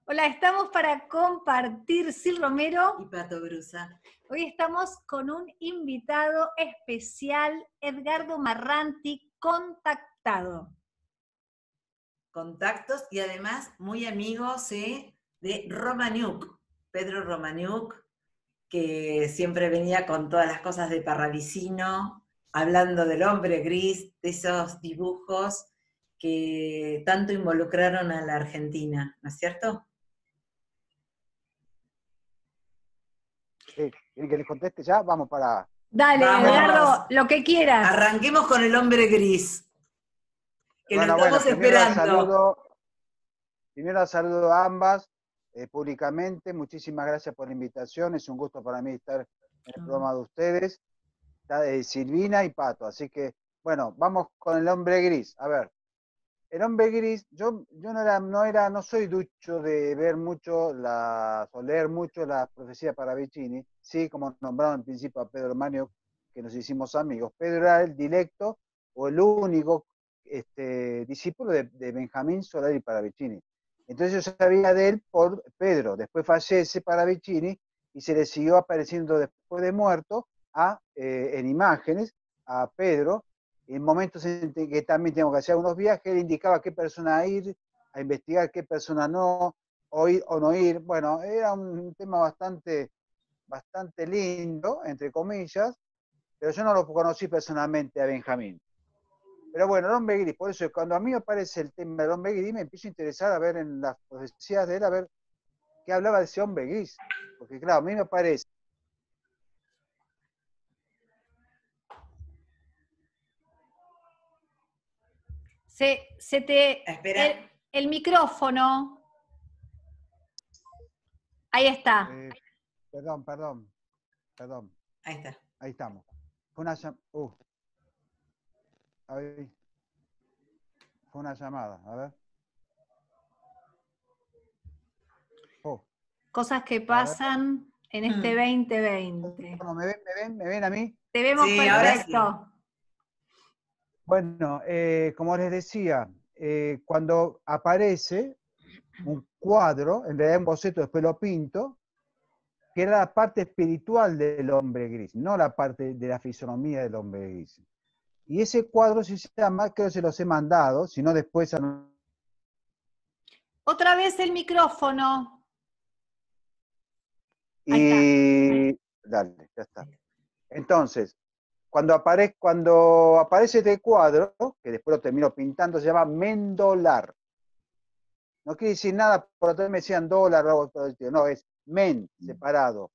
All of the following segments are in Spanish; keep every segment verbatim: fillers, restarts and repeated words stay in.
Hola, estamos para compartir, Sil Romero. Y Pato Brusa. Hoy estamos con un invitado especial, Edgardo Marranti, contactado. Contactos y además muy amigos ¿eh? de Romaniuk, Pedro Romaniuk, que siempre venía con todas las cosas de Parravicino, hablando del hombre gris, de esos dibujos que tanto involucraron a la Argentina, ¿no es cierto? Sí, ¿quieren que les conteste ya? Vamos para... Dale, Vamos. Edgardo, lo que quieras. Arranquemos con el hombre gris, que Bueno, lo estamos bueno, primero esperando. saludo, primero saludo a ambas eh, públicamente. Muchísimas gracias por la invitación. Es un gusto para mí estar en el programa de ustedes. Está, eh, Silvina y Pato. Así que, bueno, vamos con el hombre gris. A ver, el hombre gris, yo, yo no era, no era, no soy ducho de ver mucho la, o leer mucho la profecía para Parravicini. Sí, como nombraron en principio a Pedro Manio, que nos hicimos amigos. Pedro era el directo o el único este, discípulo de, de Benjamín Solari Parravicini. Entonces yo sabía de él por Pedro. Después fallece Parravicini y se le siguió apareciendo después de muerto a, eh, en imágenes a Pedro. En momentos en que también tengo que hacer unos viajes, él indicaba qué persona ir, a investigar qué persona no, o ir o no ir. Bueno, era un tema bastante, bastante lindo, entre comillas, pero yo no lo conocí personalmente a Benjamín. Pero bueno, el hombre gris, por eso cuando a mí me aparece el tema del hombre gris, me empiezo a interesar a ver en las profecías de él, a ver qué hablaba de ese hombre gris. Porque claro, a mí me parece... Se, se te... Espera. El, el micrófono. Ahí está. Eh, perdón, perdón, perdón. Ahí está. Ahí estamos. Fue una... Uh, ahí. Fue una llamada, a ver. Oh. Cosas que pasan en este Mm. veinte veinte. Bueno, ¿me ven, me ven, me ven a mí? Te vemos Sí, perfecto. ahora sí. Bueno, eh, como les decía, eh, cuando aparece un cuadro, en realidad un boceto, después lo pinto, que era la parte espiritual del hombre gris, no la parte de la fisonomía del hombre gris. Y ese cuadro se llama, creo que se los he mandado, si no después... Otra vez el micrófono. Y dale, ya está. Entonces, cuando aparece, cuando aparece este cuadro, que después lo termino pintando, se llama mendolar. No quiere decir nada, por lo tanto me decían dólar, no, es men, separado,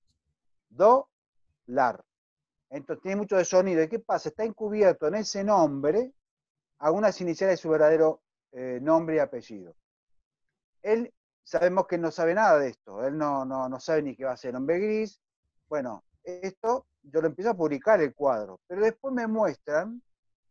do-lar. Entonces tiene mucho de sonido. ¿Y qué pasa? Está encubierto en ese nombre algunas iniciales de su verdadero eh, nombre y apellido. Él, sabemos que no sabe nada de esto, él no, no, no sabe ni qué va a ser hombre gris. Bueno, esto yo lo empiezo a publicar el cuadro, pero después me muestran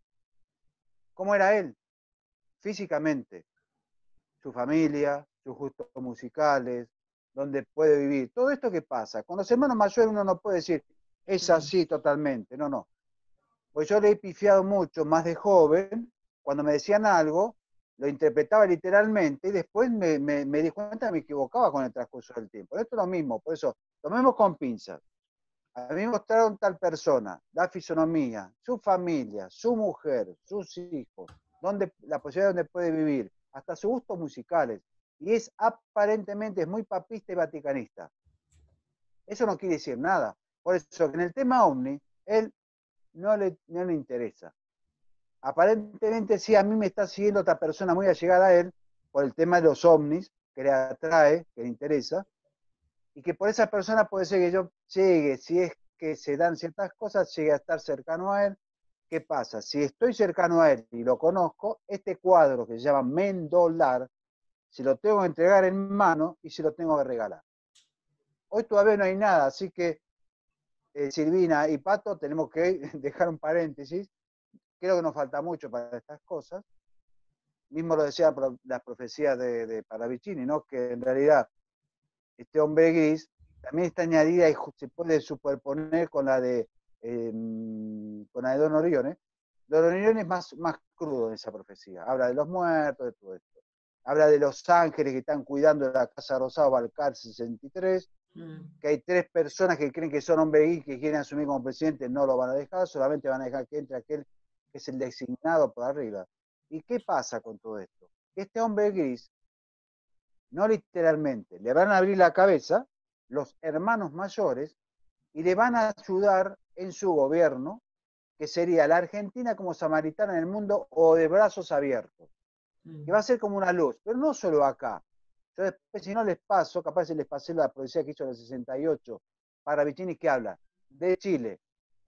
cómo era él, físicamente, su familia, sus gustos musicales, dónde puede vivir. Todo esto que pasa. Con los hermanos mayores uno no puede decir, es así totalmente. No, no. Pues yo le he pifiado mucho más de joven, cuando me decían algo, lo interpretaba literalmente y después me, me, me di cuenta que me equivocaba con el transcurso del tiempo. Esto es lo mismo, por eso, tomemos con pinzas. A mí me mostraron tal persona, la fisonomía, su familia, su mujer, sus hijos, donde, la posibilidad de donde puede vivir, hasta sus gustos musicales. Y es aparentemente es muy papista y vaticanista. Eso no quiere decir nada. Por eso en el tema ovni, él no le, no le interesa. Aparentemente sí, a mí me está siguiendo otra persona muy allegada a él por el tema de los ovnis, que le atrae, que le interesa, y que por esa persona puede ser que yo llegue, si es que se dan ciertas cosas, llegue a estar cercano a él. ¿Qué pasa? Si estoy cercano a él y lo conozco, este cuadro que se llama Mendolar, se lo tengo que entregar en mano y se lo tengo que regalar. Hoy todavía no hay nada, así que eh, Silvina y Pato tenemos que dejar un paréntesis. Creo que nos falta mucho para estas cosas. Mismo lo decía la profecía de, de Parravicini, ¿no? Que en realidad este hombre gris también está añadida y se puede superponer con la de, eh, con la de Don Orione. Don Orione es más, más crudo en esa profecía. Habla de los muertos, de todo esto. habla de los ángeles que están cuidando la Casa Rosada, Balcar sesenta y tres, mm. que hay tres personas que creen que son hombres gris que quieren asumir como presidente, no lo van a dejar, solamente van a dejar que entre aquel que es el designado por arriba. ¿Y qué pasa con todo esto? Este hombre gris, no literalmente, le van a abrir la cabeza los hermanos mayores y le van a ayudar en su gobierno, que sería la Argentina como samaritana en el mundo o de brazos abiertos, mm. que va a ser como una luz, pero no solo acá. Yo después, si no les paso, capaz si les pasé la profecía que hizo en el sesenta y ocho, Paravicini, que habla de Chile,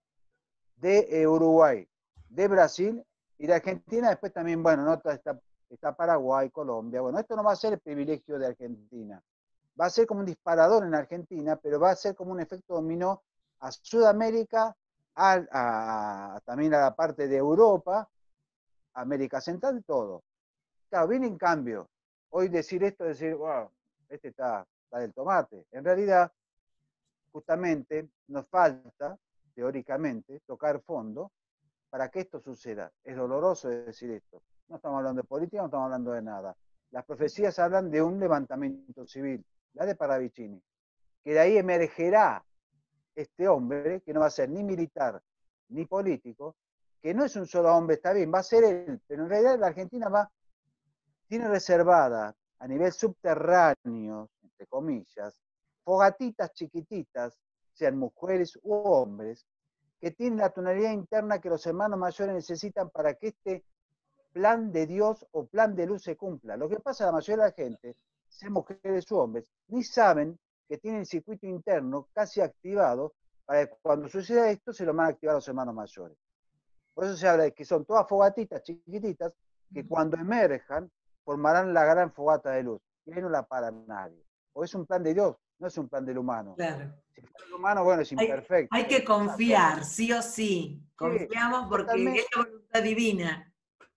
de eh, Uruguay, de Brasil y de Argentina. Después también, bueno, ¿no? está, está Paraguay, Colombia. Bueno, esto no va a ser el privilegio de Argentina. Va a ser como un disparador en Argentina, pero va a ser como un efecto dominó a Sudamérica, a, a, a, también a la parte de Europa, América Central y todo. Claro, viene en cambio. Hoy decir esto, decir, wow, este está, está del tomate. En realidad, justamente, nos falta, teóricamente, tocar fondo para que esto suceda. Es doloroso decir esto. No estamos hablando de política, no estamos hablando de nada. Las profecías hablan de un levantamiento civil, la de Paravicini, que de ahí emergerá este hombre, que no va a ser ni militar ni político, que no es un solo hombre, está bien, va a ser él, pero en realidad la Argentina va, tiene reservada a nivel subterráneo, entre comillas, fogatitas chiquititas, sean mujeres u hombres, que tienen la tonalidad interna que los hermanos mayores necesitan para que este plan de Dios o plan de luz se cumpla. Lo que pasa a la mayoría de la gente, sean mujeres u hombres, ni saben que tienen el circuito interno casi activado para que cuando suceda esto se lo van a activar los hermanos mayores. Por eso se habla de que son todas fogatitas chiquititas que cuando emerjan formarán la gran fogata de luz. Y ahí no la para nadie. O es un plan de Dios, no es un plan del humano. Claro. Si fuera el humano, bueno, es imperfecto. Hay, hay que confiar, sí o sí. Confiamos sí, porque totalmente. Es la voluntad divina.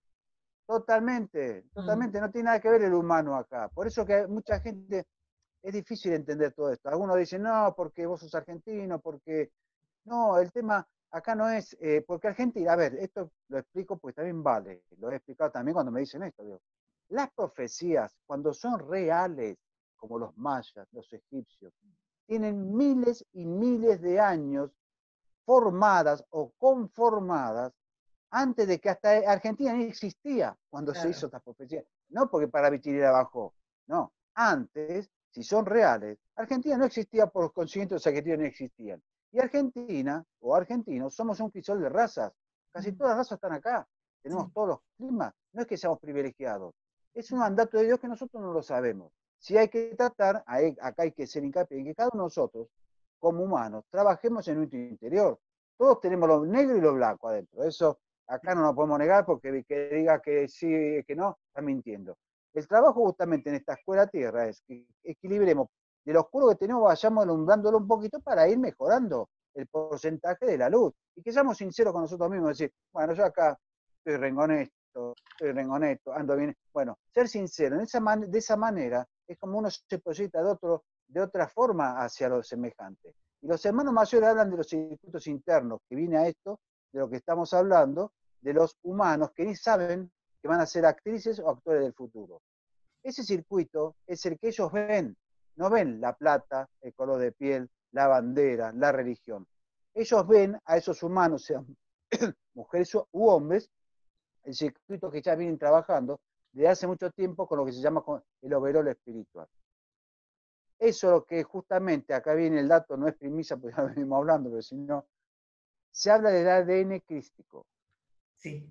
Totalmente, totalmente. Mm. No tiene nada que ver el humano acá. Por eso que mucha gente, es difícil entender todo esto. Algunos dicen, no, porque vos sos argentino, porque... No, el tema acá no es... Eh, porque Argentina, a ver, esto lo explico porque también vale. Lo he explicado también cuando me dicen esto. Digo, las profecías, cuando son reales, como los mayas, los egipcios, tienen miles y miles de años formadas o conformadas antes de que hasta Argentina ni existía cuando claro. se hizo esta profecía. No porque Paravicini la bajó, no. Antes, si son reales, Argentina no existía, por consiguiente los argentinos no existían. Y Argentina, o argentinos, somos un crisol de razas. Casi todas las razas están acá. Tenemos sí. todos los climas. No es que seamos privilegiados. Es un mandato de Dios que nosotros no lo sabemos. Si hay que tratar, acá hay que ser hincapié en que cada uno de nosotros, como humanos, trabajemos en nuestro interior. Todos tenemos lo negro y lo blanco adentro. Eso acá no nos podemos negar porque que diga que sí, que no, está mintiendo. El trabajo justamente en esta escuela tierra es que equilibremos de lo oscuro que tenemos, vayamos alumbrándolo un poquito para ir mejorando el porcentaje de la luz. Y que seamos sinceros con nosotros mismos, decir, bueno, yo acá estoy rengonesto, estoy rengonesto, ando bien. Bueno, ser sincero, en esa man de esa manera es como uno se proyecta de, otro, de otra forma hacia lo semejante. Y los hermanos mayores hablan de los circuitos internos, que viene a esto, de lo que estamos hablando, de los humanos que ni saben que van a ser actrices o actores del futuro. Ese circuito es el que ellos ven, no ven la plata, el color de piel, la bandera, la religión. Ellos ven a esos humanos, sean mujeres u hombres, el circuito que ya vienen trabajando desde hace mucho tiempo con lo que se llama el overol espiritual. Eso es lo que justamente, acá viene el dato, no es primicia, porque ya lo venimos hablando, pero si no, se habla del A D N crístico. Sí.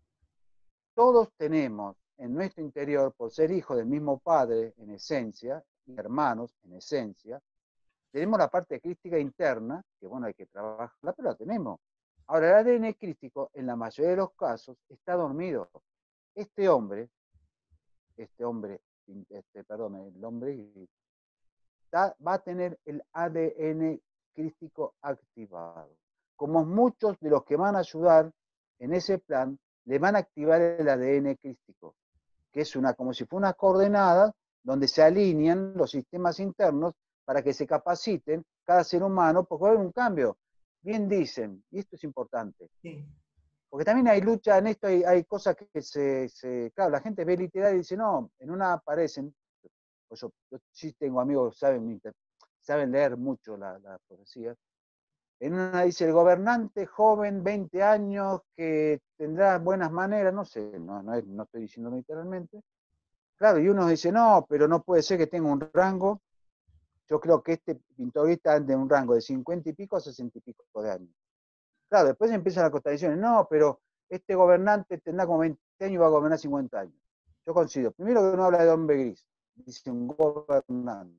Todos tenemos en nuestro interior, por ser hijos del mismo padre en esencia, y hermanos en esencia, tenemos la parte crística interna, que bueno, hay que trabajarla, pero la tenemos. Ahora, el A D N crístico, en la mayoría de los casos, está dormido. Este hombre, este hombre, este, perdón, el hombre está, va a tener el A D N crístico activado. Como muchos de los que van a ayudar en ese plan, le van a activar el A D N crístico, que es una, como si fuera una coordenada donde se alinean los sistemas internos para que se capaciten cada ser humano, porque va a haber un cambio. Bien dicen, y esto es importante, sí. Porque también hay lucha en esto, hay, hay cosas que se, se, claro, la gente ve literal y dice, no, en una aparecen, pues yo, yo sí tengo amigos que saben, saben leer mucho la, la profecía. En una dice el gobernante joven, veinte años, que tendrá buenas maneras, no sé, no, no, no estoy diciendo literalmente. Claro, y uno dice, no, pero no puede ser que tenga un rango. Yo creo que este pintorista anda en un rango de cincuenta y pico a sesenta y pico de años. Claro, después empiezan las contradicciones. No, pero este gobernante tendrá como veinte años y va a gobernar cincuenta años. Yo considero, primero que no habla de hombre gris, dice un gobernante.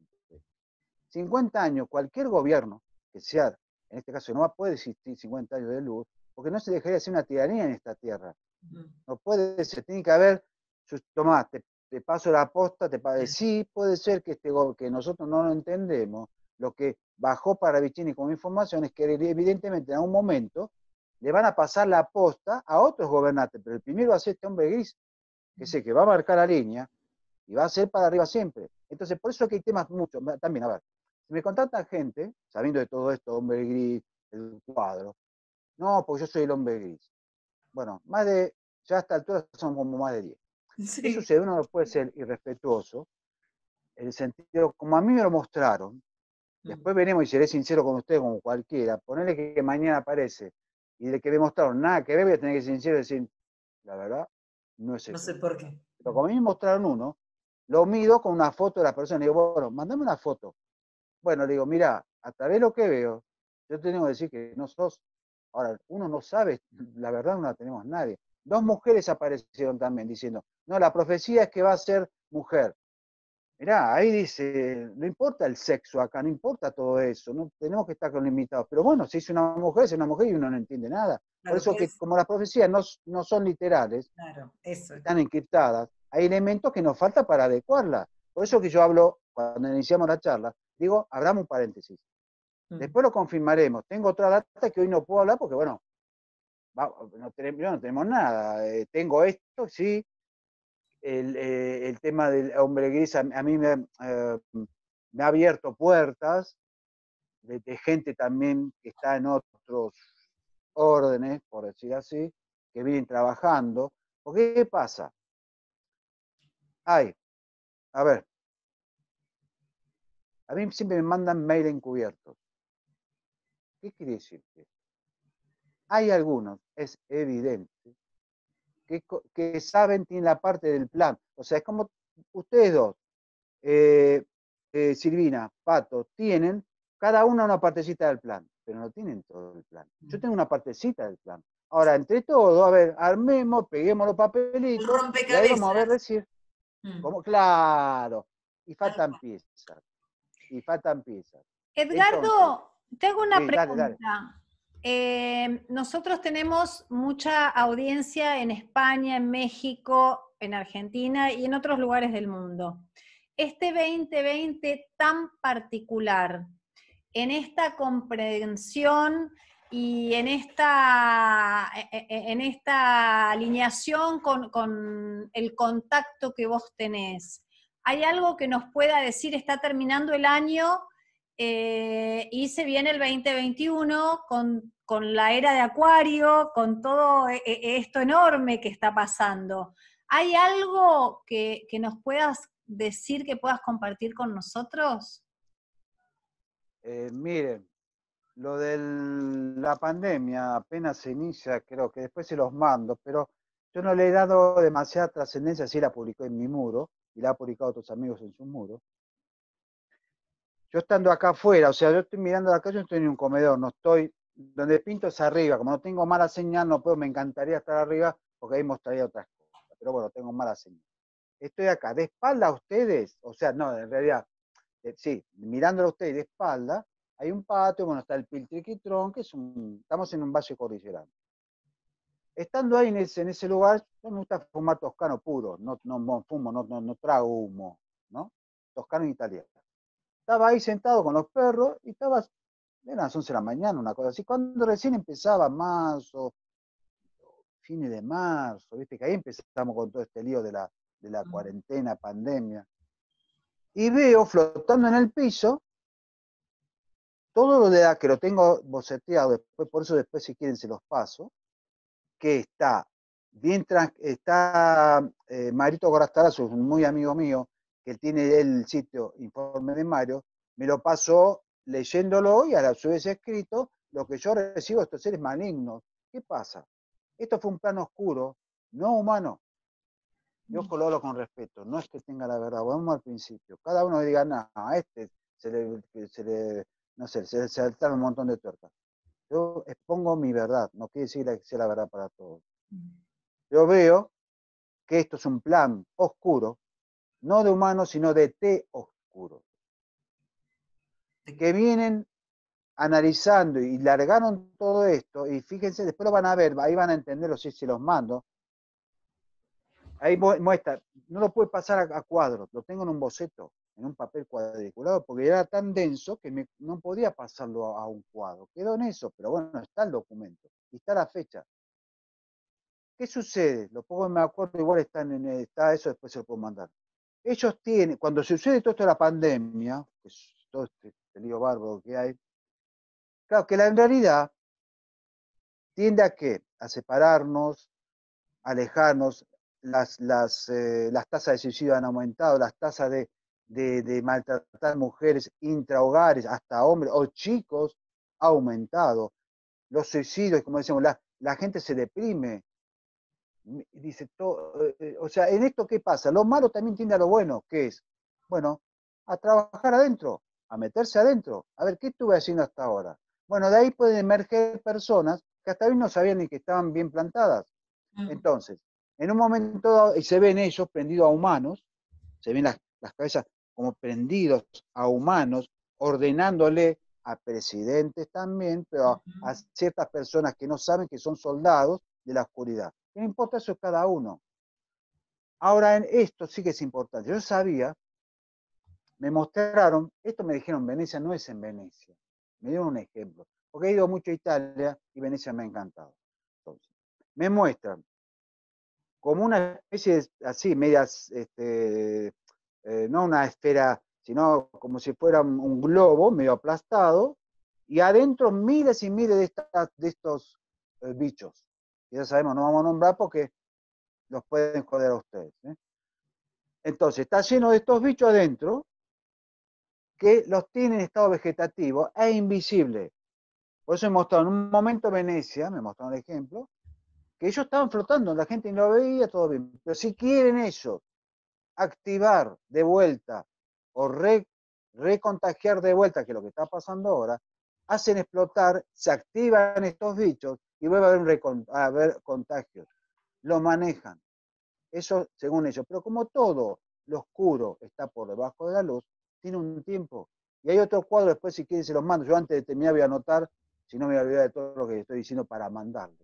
cincuenta años, cualquier gobierno que sea, en este caso no va a poder existir cincuenta años de luz, porque no se dejaría de hacer una tiranía en esta tierra. No puede ser, tiene que haber, Tomás, te, te paso la posta, te paso, sí, puede ser que, este, que nosotros no lo entendemos. Lo que bajó para Vicini como información es que evidentemente en algún momento le van a pasar la posta a otros gobernantes, pero el primero va a ser este hombre gris, que sé que va a marcar la línea y va a ser para arriba siempre. Entonces, por eso que hay temas mucho, también, a ver, si me contacta gente, sabiendo de todo esto, hombre gris, el cuadro, no, porque yo soy el hombre gris. Bueno, más de, ya a esta altura son como más de diez. Sí. ¿Qué sucede? Uno no puede ser irrespetuoso, en el sentido, como a mí me lo mostraron, mm. después veremos y seré sincero con usted, como cualquiera, ponerle que, que mañana aparece, y de que me mostraron nada que ver, voy a tener que ser sincero y decir, la verdad, no es eso. No sé por qué. Pero como a mí me mostraron uno, lo mido con una foto de la persona, y digo, bueno, mandame una foto. Bueno, le digo, mira, a través de lo que veo, yo tengo que decir que no sos. Ahora, uno no sabe, la verdad no la tenemos nadie. Dos mujeres aparecieron también diciendo, no, la profecía es que va a ser mujer. Mirá, ahí dice, no importa el sexo acá, no importa todo eso, no tenemos que estar con limitados. Pero bueno, si es una mujer, es una mujer y uno no entiende nada. Claro, por eso que, es... como las profecías no, no son literales, claro, eso. Están encriptadas, hay elementos que nos falta para adecuarla. Por eso que yo hablo, cuando iniciamos la charla, digo, abramos un paréntesis. Mm. Después lo confirmaremos. Tengo otra data que hoy no puedo hablar porque, bueno, va, no, tenemos, no tenemos nada. Eh, tengo esto, sí. El, eh, el tema del hombre gris a, a mí me, eh, me ha abierto puertas de, de gente también que está en otros órdenes, por decir así, que vienen trabajando. Porque, ¿qué pasa? Hay, a ver, a mí siempre me mandan mail encubiertos. ¿Qué quiere decir? Hay algunos, es evidente, que, que saben, tienen la parte del plan. O sea, es como ustedes dos, eh, eh, Silvina, Pato, tienen cada una una partecita del plan, pero no tienen todo el plan. Yo tengo una partecita del plan. Ahora, entre todos, a ver, armemos, peguemos los papelitos, y ahí vamos a ver decir, mm. como, claro, y faltan piezas. Y faltan piezas. Edgardo, Entonces, te hago una sí, pregunta. Dale, dale. Eh, nosotros tenemos mucha audiencia en España, en México, en Argentina y en otros lugares del mundo. Este veinte veinte tan particular, en esta comprensión y en esta, en esta alineación con, con el contacto que vos tenés, ¿hay algo que nos pueda decir, está terminando el año eh, y se viene el veinte veintiuno con, con la era de Acuario, con todo esto enorme que está pasando? ¿Hay algo que, que nos puedas decir, que puedas compartir con nosotros? Eh, miren, lo de la pandemia apenas se inicia, creo que después se los mando, pero yo no le he dado demasiada trascendencia, sí la publicó en mi muro, y la ha publicado otros amigos en sus muros. Yo estando acá afuera, o sea, yo estoy mirando la calle, no estoy en un comedor, no estoy, donde pinto es arriba, como no tengo mala señal, no puedo, me encantaría estar arriba, porque ahí mostraría otras cosas, pero bueno, tengo mala señal. Estoy acá, de espalda a ustedes, o sea, no, en realidad, eh, sí, mirándolo a ustedes de espalda, hay un patio, bueno, está el Piltriquitrón, que es un, estamos en un valle cordillerano. Estando ahí en ese, en ese lugar, yo me gusta fumar toscano puro, no, no fumo, no, no, no trago humo, ¿no? Toscano italiano. Estaba ahí sentado con los perros y estaba, eran las once de la mañana, una cosa así, cuando recién empezaba marzo, fines de marzo, viste que ahí empezamos con todo este lío de la, de la cuarentena, pandemia. Y veo flotando en el piso todo lo de la, que lo tengo boceteado, después, por eso después si quieren se los paso, que está bien, trans, está eh, Marito Gorastarazo, un muy amigo mío, que tiene el sitio Informe de Mario, me lo pasó leyéndolo y a la su vez escrito lo que yo recibo de estos seres malignos. ¿Qué pasa? Esto fue un plano oscuro, no humano. Yo coloro con respeto, no es que tenga la verdad, vamos al principio. Cada uno diga, no, a este se le, se le no sé, se le saltaron un montón de tuercas. Yo expongo mi verdad, no quiere decir que sea la verdad para todos. Yo veo que esto es un plan oscuro, no de humanos, sino de té oscuro, que vienen analizando y largaron todo esto, y fíjense, después lo van a ver, ahí van a entenderlo si se los mando. Ahí muestra, no lo puede pasar a, a cuadros, lo tengo en un boceto, en un papel cuadriculado, porque era tan denso que me, no podía pasarlo a, a un cuadro. Quedó en eso, pero bueno, está el documento, y está la fecha. ¿Qué sucede? Lo poco me acuerdo, igual está, en, está eso, después se lo puedo mandar. Ellos tienen, cuando sucede todo esto de la pandemia, que es todo este lío bárbaro que hay, claro que la en realidad tiende a qué? A separarnos, a alejarnos, las, las, eh, las tasas de suicidio han aumentado, las tasas de, de, de maltratar mujeres intrahogares, hasta hombres o chicos, ha aumentado. Los suicidios, como decimos, la, la gente se deprime. Dice todo, eh, o sea, en esto ¿qué pasa? Lo malo también tiende a lo bueno, que es, bueno, a trabajar adentro, a meterse adentro, a ver qué estuve haciendo hasta ahora. Bueno, de ahí pueden emerger personas que hasta hoy no sabían ni que estaban bien plantadas. Entonces, en un momento dado, y se ven ellos prendidos a humanos, se ven las, las cabezas como prendidos a humanos, ordenándole a presidentes también, pero a, a ciertas personas que no saben que son soldados de la oscuridad. No importa eso cada uno. Ahora, en esto sí que es importante. Yo sabía, me mostraron, esto me dijeron, Venecia no es en Venecia. Me dieron un ejemplo, porque he ido mucho a Italia y Venecia me ha encantado. Entonces, me muestran como una especie de, así, medias, este, eh, no una esfera, sino como si fuera un globo medio aplastado, y adentro miles y miles de, estas, de estos eh, bichos. Y ya sabemos, no vamos a nombrar porque los pueden joder a ustedes. ¿eh? Entonces, está lleno de estos bichos adentro que los tienen en estado vegetativo e invisible. Por eso he mostrado en un momento Venecia, me mostraron el ejemplo, que ellos estaban flotando, la gente no lo veía, todo bien. Pero si quieren ellos activar de vuelta o re, recontagiar de vuelta, que es lo que está pasando ahora, hacen explotar, se activan estos bichos y vuelve a haber, un recon, a haber contagios. Lo manejan. Eso según ellos. Pero como todo lo oscuro está por debajo de la luz, tiene un tiempo. Y hay otro cuadro, después si quieren se los mando. Yo antes de terminar voy a anotar, si no me voy a olvidar de todo lo que estoy diciendo para mandarle.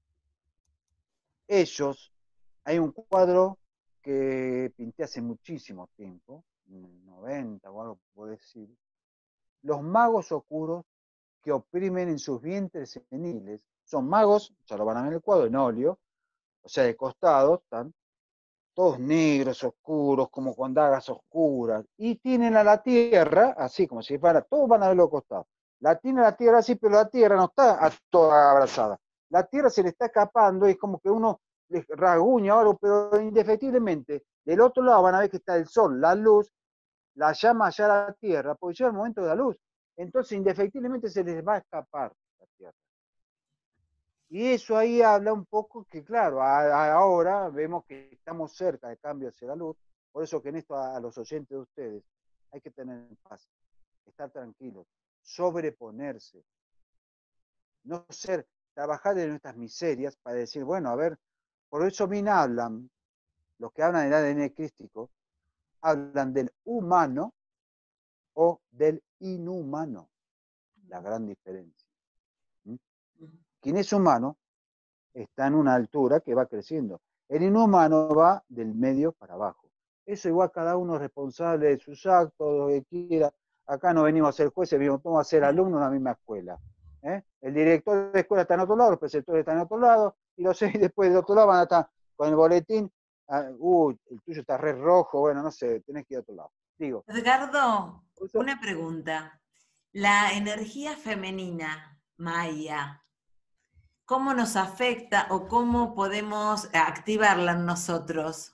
Ellos, hay un cuadro que pinté hace muchísimo tiempo, en el noventa o algo por decir, los magos oscuros que oprimen en sus vientres seniles, son magos, ya lo van a ver en el cuadro, en óleo, o sea, de costado, están todos negros, oscuros, como con dagas oscuras, y tienen a la tierra, así como si fuera, todos van a verlo costado. La tiene la tierra así, pero la tierra no está toda abrazada. La tierra se le está escapando y es como que uno les rasguña algo, pero indefectiblemente, del otro lado van a ver que está el sol, la luz, la llama allá a la tierra, porque llega el momento de la luz. Entonces, indefectiblemente se les va a escapar la tierra. Y eso ahí habla un poco que, claro, a, a ahora vemos que estamos cerca de cambio hacia la luz, por eso que en esto a, a los oyentes de ustedes hay que tener paz, estar tranquilos, sobreponerse, no ser, trabajar en nuestras miserias para decir, bueno, a ver, por eso bien hablan, los que hablan del A D N crístico, hablan del humano o del inhumano, la gran diferencia. ¿Mm? Quien es humano está en una altura que va creciendo. El inhumano va del medio para abajo. Eso igual cada uno es responsable de sus actos, lo que quiera. Acá no venimos a ser jueces, venimos a ser alumnos en la misma escuela. ¿eh? El director de escuela está en otro lado, los preceptores están en otro lado, y los seis después del otro lado van a estar con el boletín. Ah, uy, el tuyo está re rojo, bueno, no sé, tenés que ir a otro lado. Digo. Edgardo, una pregunta. La energía femenina, Maya, cómo nos afecta o cómo podemos activarla en nosotros.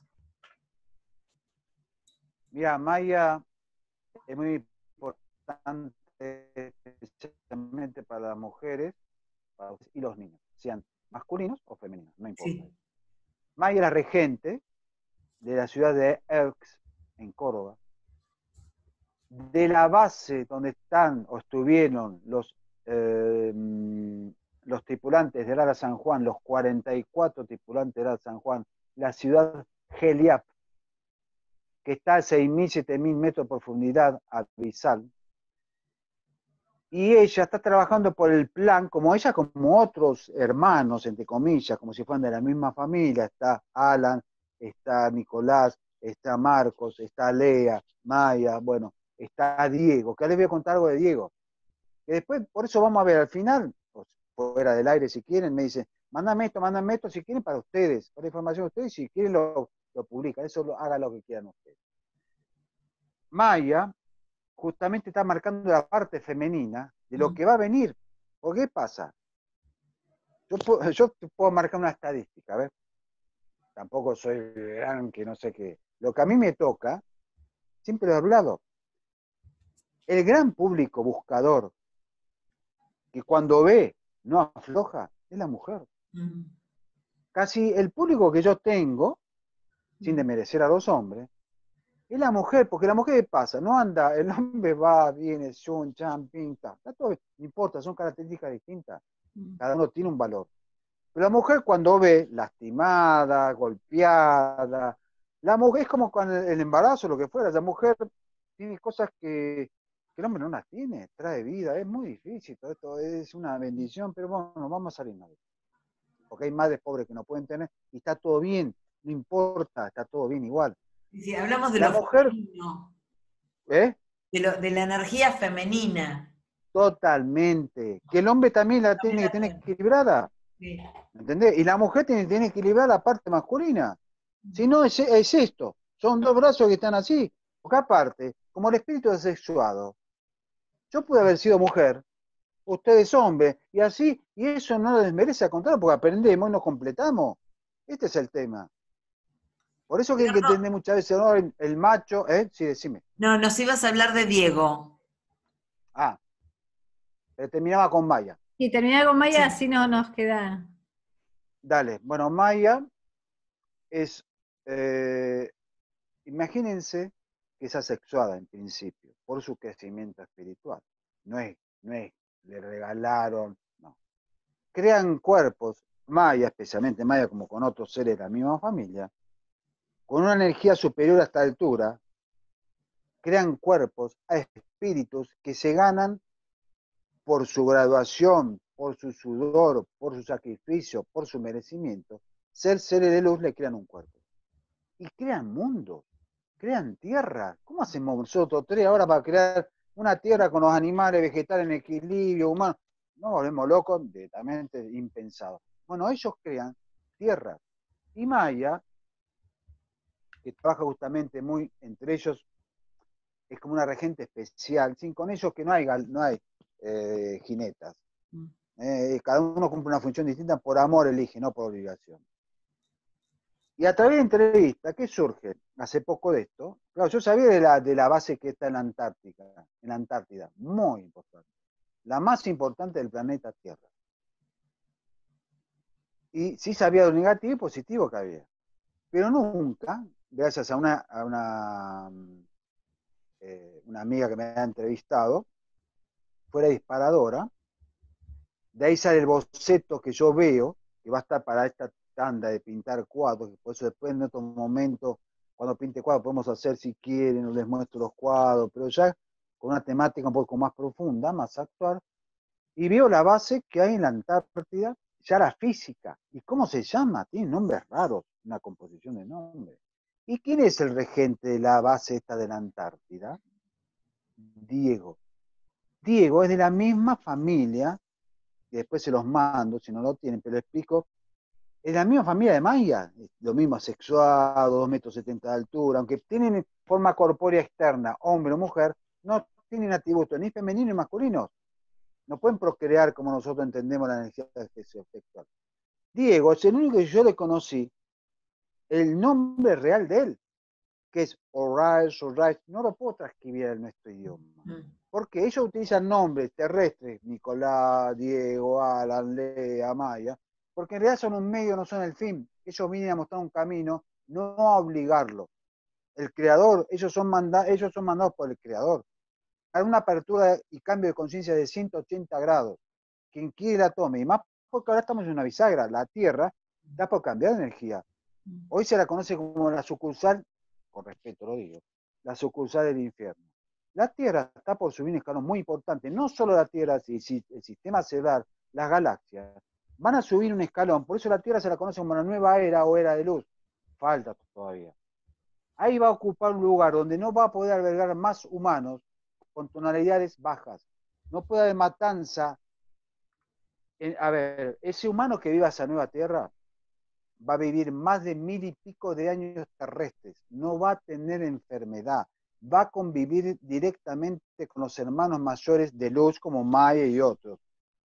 Mira, Maya es muy importante, especialmente para las mujeres para los, y los niños, sean masculinos o femeninos, no importa. Sí. Maya era regente de la ciudad de Elx, en Córdoba, de la base donde están o estuvieron los, eh, los tripulantes del Ara San Juan, los cuarenta y cuatro tripulantes del Ara San Juan, la ciudad Geliap, que está a seis mil, siete mil metros de profundidad abisal, y ella está trabajando por el plan, como ella, como otros hermanos, entre comillas, como si fueran de la misma familia. Está Alan, está Nicolás, está Marcos, está Lea, Maya, bueno, está Diego, que les voy a contar algo de Diego. Que después, por eso vamos a ver al final, pues, fuera del aire si quieren, me dicen, mándame esto, mándame esto, si quieren para ustedes, para información de ustedes, si quieren lo, lo publican, eso lo, hagan lo que quieran ustedes. Maya justamente está marcando la parte femenina de lo que va a venir. ¿Por qué pasa? Yo, puedo, yo te puedo marcar una estadística, a ver. Tampoco soy gran que no sé qué. Lo que a mí me toca, siempre lo he hablado, el gran público buscador, que cuando ve no afloja, es la mujer. Uh-huh. Casi el público que yo tengo, sin desmerecer a los hombres, es la mujer, porque la mujer ¿qué pasa? No anda, el hombre va, viene, shun, chan, pinta, está todo, no importa, son características distintas, cada uno tiene un valor. Pero la mujer cuando ve lastimada, golpeada, la mujer es como con el embarazo, lo que fuera, la mujer tiene cosas que, que el hombre no las tiene, trae vida, es muy difícil, todo esto es una bendición, pero bueno, vamos a salirnos de esto. Porque hay madres pobres que no pueden tener, y está todo bien, no importa, está todo bien igual. Y si hablamos de la lo mujer, femenino, ¿eh? de, lo, de la energía femenina. Totalmente. Que el hombre también la tiene que tener equilibrada. Sí. ¿Entendés? Y la mujer tiene que tener equilibrada la parte masculina. Si no, es, es esto. Son dos brazos que están así. Porque aparte, como el espíritu es sexuado, yo pude haber sido mujer, ustedes hombre, y así, y eso no desmerece, al contrario, porque aprendemos y nos completamos. Este es el tema. Por eso que hay que entender muchas veces, ¿no? el, el macho, ¿eh? Sí, decime. No, nos ibas a hablar de Diego. Ah, pero terminaba con Maya. Y terminaba con Maya, sí. Así no nos queda. Dale, bueno, Maya es, eh, imagínense que es asexuada en principio, por su crecimiento espiritual. No es, no es, le regalaron, no. Crean cuerpos, Maya, especialmente Maya, como con otros seres de la misma familia, con una energía superior a esta altura, crean cuerpos a espíritus que se ganan por su graduación, por su sudor, por su sacrificio, por su merecimiento. Ser seres de luz le crean un cuerpo. Y crean mundos, crean tierra. ¿Cómo hacemos nosotros tres ahora para crear una tierra con los animales, vegetales en equilibrio, humano? No volvemos locos, directamente impensado. Bueno, ellos crean tierra. Y Maya, que trabaja justamente muy entre ellos, es como una regente especial, sin con ellos que no hay, no hay eh, jinetas. Eh, cada uno cumple una función distinta, por amor elige, no por obligación. Y a través de entrevistas, ¿qué surge? Hace poco de esto, claro, yo sabía de la, de la base que está en la Antártica, en la Antártida, muy importante, la más importante del planeta Tierra. Y sí sabía de lo negativo y positivo que había, pero nunca, gracias a una, a una, eh, una amiga que me ha entrevistado, fuera disparadora, de ahí sale el boceto que yo veo, que va a estar para esta tanda de pintar cuadros, por eso después en otro momento, cuando pinte cuadros, podemos hacer si quieren, les muestro los cuadros, pero ya con una temática un poco más profunda, más actual, y veo la base que hay en la Antártida, ya la física, y cómo se llama, tiene nombres raros, una composición de nombres. ¿Y quién es el regente de la base esta de la Antártida? Diego. Diego es de la misma familia, que después se los mando, si no lo tienen, pero explico, es la misma familia de Maya, lo mismo asexuado, dos metros setenta de altura, aunque tienen forma corpórea externa, hombre o mujer, no tienen atributos ni femeninos ni masculinos. no pueden procrear como nosotros entendemos la energía sexual. Diego es el único que yo le conocí, el nombre real de él, que es Orice, Orice, no lo puedo transcribir en nuestro idioma. Porque ellos utilizan nombres terrestres, Nicolás, Diego, Alan, Lea, Maya, porque en realidad son un medio, no son el fin. Ellos vienen a mostrar un camino, no a obligarlo. El creador, ellos son, manda ellos son mandados por el creador. Hay una apertura y cambio de conciencia de ciento ochenta grados. Quien quiera tome, y más porque ahora estamos en una bisagra, la Tierra está por cambiar de energía. Hoy se la conoce como la sucursal, con respeto lo digo, la sucursal del infierno. La Tierra está por subir un escalón muy importante, no solo la Tierra, el sistema solar, las galaxias, van a subir un escalón, por eso la Tierra se la conoce como la nueva era o era de luz. Falta todavía. Ahí va a ocupar un lugar donde no va a poder albergar más humanos con tonalidades bajas. No puede haber matanza. A ver, ese humano que viva esa nueva Tierra va a vivir más de mil y pico de años terrestres, no va a tener enfermedad, va a convivir directamente con los hermanos mayores de luz como Maya y otros.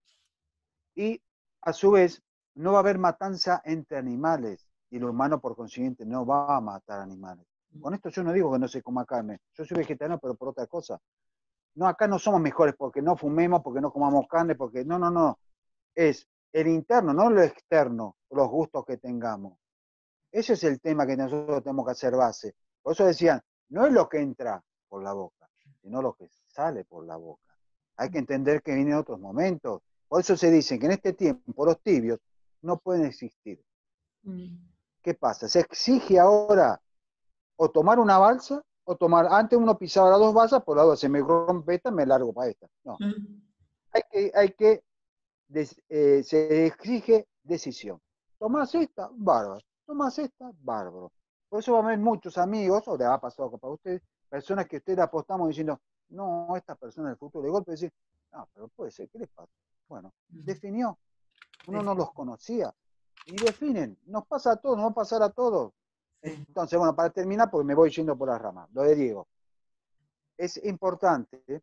Y a su vez no va a haber matanza entre animales y el humano por consiguiente no va a matar animales. Con esto yo no digo que no se coma carne, yo soy vegetariano pero por otra cosa. No, acá no somos mejores porque no fumemos, porque no comamos carne, porque no, no, no. Es el interno, no lo externo, los gustos que tengamos. Ese es el tema que nosotros tenemos que hacer base. Por eso decían, no es lo que entra por la boca, sino lo que sale por la boca. Hay que entender que vienen otros momentos. Por eso se dice que en este tiempo los tibios no pueden existir. Mm. ¿Qué pasa? Se exige ahora o tomar una balsa o tomar, antes uno pisaba las dos balsas, por lado se me rompe esta, me largo para esta. No. Mm. Hay que, hay que des, eh, se exige decisión. ¿Tomás esta? Bárbaro. ¿Tomás esta? Bárbaro. Por eso va a haber muchos amigos, o le ha pasado para ustedes, personas que ustedes apostamos diciendo, no, esta persona del futuro, de golpe decir, no, pero puede ser, ¿qué les pasa? Bueno, uh-huh. Definió. Uno no los conocía. Y definen. Nos pasa a todos, nos va a pasar a todos. Entonces, bueno, para terminar, porque me voy yendo por las ramas, lo de Diego. Es importante, ¿eh?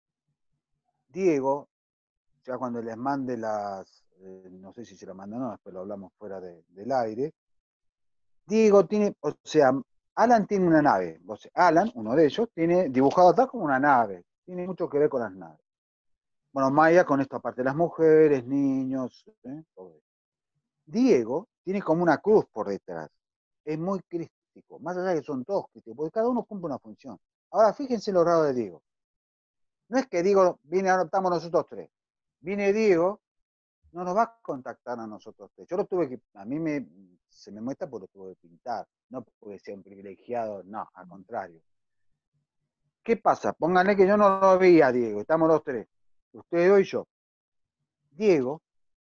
Diego, ya cuando les mande las, eh, no sé si se lo mandan o no, después lo hablamos fuera de, del aire. Diego tiene, o sea, Alan tiene una nave. O sea, Alan, uno de ellos, tiene dibujado acá como una nave. Tiene mucho que ver con las naves. Bueno, Maya con esto, aparte de las mujeres, niños, ¿eh? Todo eso. Diego tiene como una cruz por detrás. Es muy crístico. Más allá de que son todos crísticos, porque cada uno cumple una función. Ahora, fíjense los grados de Diego. No es que Diego, viene, ahora estamos nosotros tres. Viene Diego, no nos va a contactar a nosotros tres. Yo lo tuve que, a mí me, se me muestra porque lo tuve que pintar, no porque sea un privilegiado, no, al contrario. ¿Qué pasa? Pónganle que yo no lo vi a Diego, estamos los tres, ustedes dos y yo. Diego,